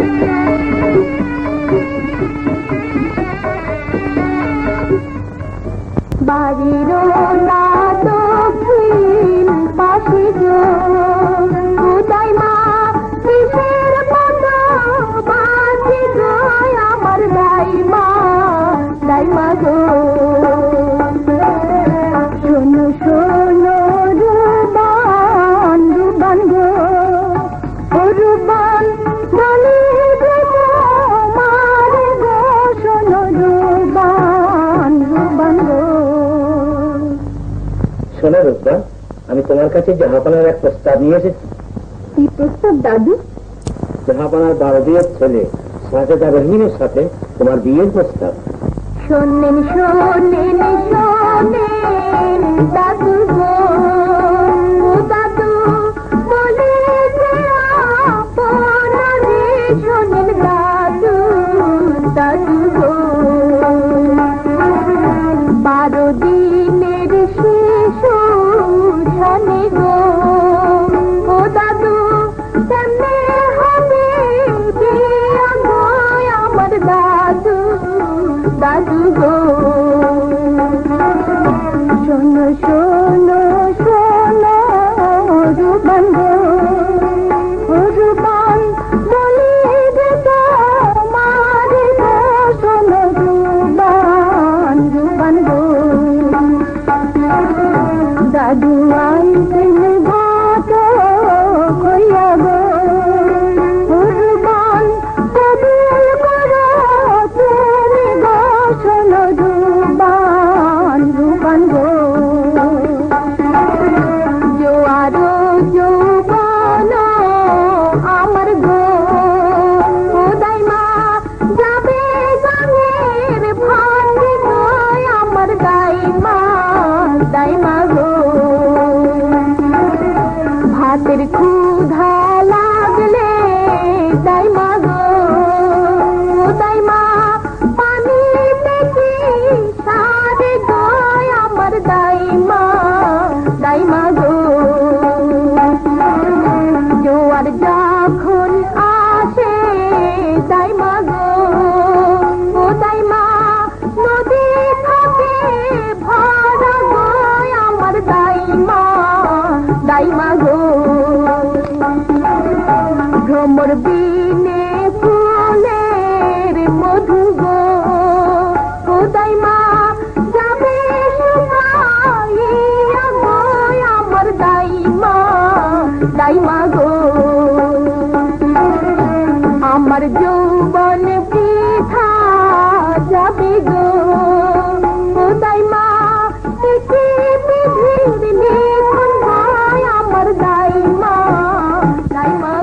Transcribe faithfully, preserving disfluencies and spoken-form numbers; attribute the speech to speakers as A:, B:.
A: জাহাপানার এক প্রস্তাব নিয়ে এসেছি।
B: কি প্রস্তাব দাদু?
A: জাহাপানার বারো বিয়ের ছেলে সাজেদা রহিমের সাথে তোমার বিয়ের প্রস্তাব।
B: শোনেন শোনেন শোনেন দাদু গো, দাদু বলে শোনেন দাদু, দাদু গো বারো দিনের শিশু শোনে গো, ও দাদু কেমনে হবে বিয়া গো আমার দাদু, দাদু গো শোনো শোনো শোনো রূপন গো, ও রূপন বলি তোমার গো, শোনো রূপন রূপন গো দাদু আইতেন ভাত কইয়া গো, ও রূপন কবুল করো তুমি গো, শোনো রূপন রূপন গো জোয়ারো যৌবন আমার গো, ও দাইমা যাবে গানের ভাঙে গো আমার দাইমা, দাইমা গো ভাতের ক্ষুধা লাগলে দাইমা গো, ও দাইমা পানি দেখি সারে গো আমার দাইমা, দাইমা গো জোয়ার যখন আসে দাইমা গো, ও দাইমা নদী থাকে ভরা গো আমার দাইমা, দাইমা গো ভ্রমর বিনে ফুলের মধু গো, ও দাইমা যাবে শুকাইয়া গো আমার দাইমা, দাইমা গো আমার যৌবন বৃথা যাবে গো, ও দাইমা পৃথিবীর নিখুন হয় আমার দাইমা, দাইমা